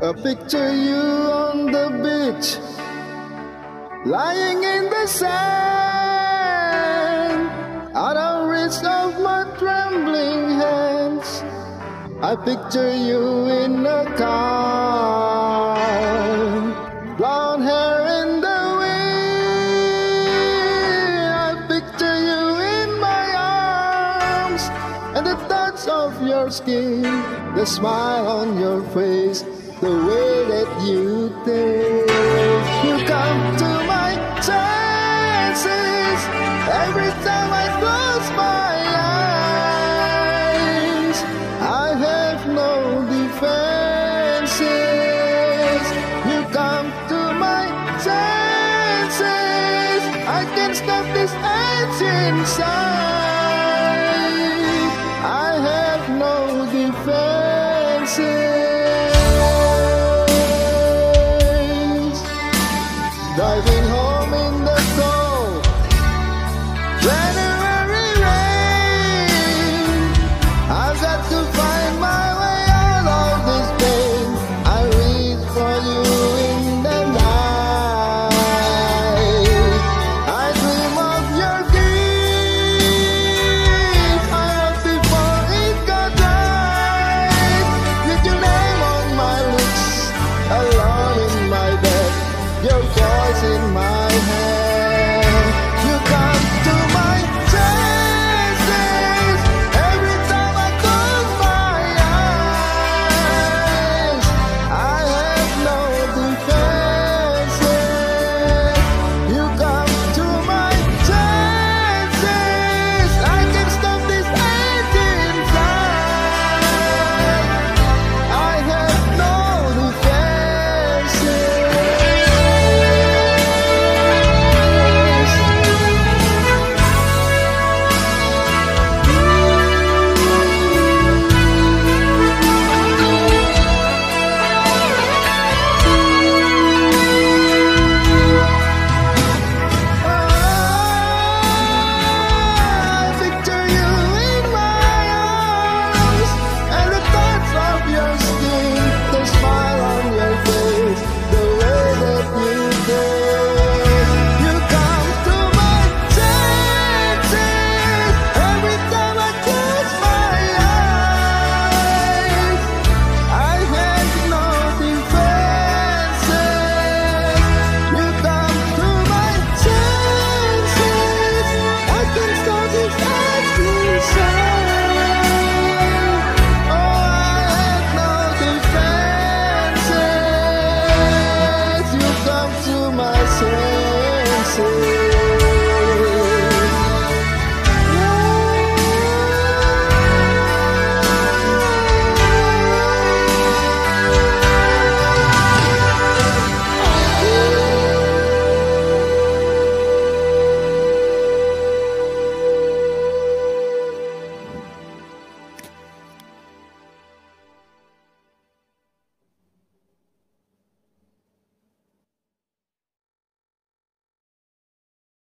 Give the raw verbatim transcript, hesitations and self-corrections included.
I picture you on the beach, lying in the sand, out of reach of my trembling hands. I picture you in a car, blonde hair in the wind. I picture you in my arms, and the touch of your skin, the smile on your face, the way that you taste. You come to my senses every time I close my eyes. I have no defenses. You come to my senses. I can't stop this edge inside. I have no defenses.